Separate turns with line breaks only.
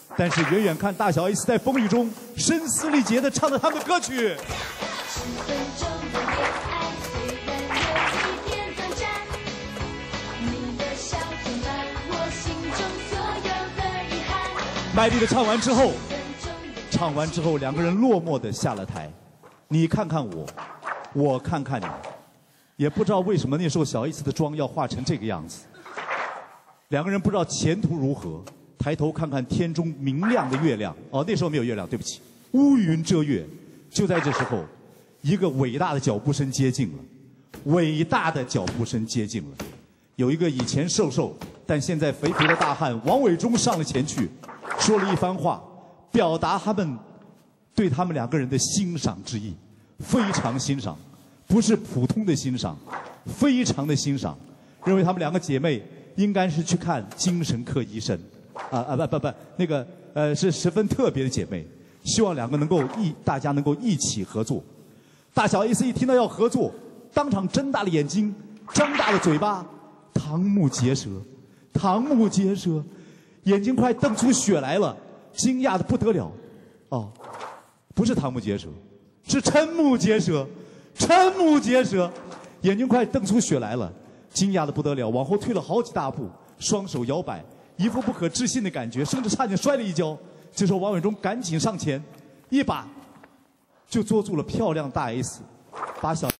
但是远远看大小 S 在风雨中声嘶力竭地唱着他们的歌曲。10
分钟的恋爱，虽然有几点短暂，你的笑填满我心中所有的遗憾。
卖力地唱完之后，两个人落寞地下了台。你看看我，我看看你，也不知道为什么那时候小 S 的妆要化成这个样子。两个人不知道前途如何，抬头看看天中明亮的月亮。哦，那时候没有月亮，对不起，乌云遮月。就在这时候，一个伟大的脚步声接近了，伟大的脚步声接近了。有一个以前瘦瘦但现在肥肥的大汉王伟忠上了前去，说了一番话，表达对他们两个人的欣赏之意，非常欣赏，不是普通的欣赏，非常的欣赏，认为他们两个姐妹应该是去看精神科医生，那个是十分特别的姐妹，希望两个大家能够一起合作。大小 S 一听到要合作，当场睁大了眼睛，张大了嘴巴，瞠目结舌，瞠目结舌，眼睛快瞪出血来了，惊讶的不得了。哦，不是瞠目结舌，是瞠目结舌，瞠目结舌，眼睛快瞪出血来了，惊讶的不得了，往后退了好几大步，双手摇摆，一副不可置信的感觉，甚至差点摔了一跤。这时候王伟忠赶紧上前，一把就捉住了漂亮大 S， 把小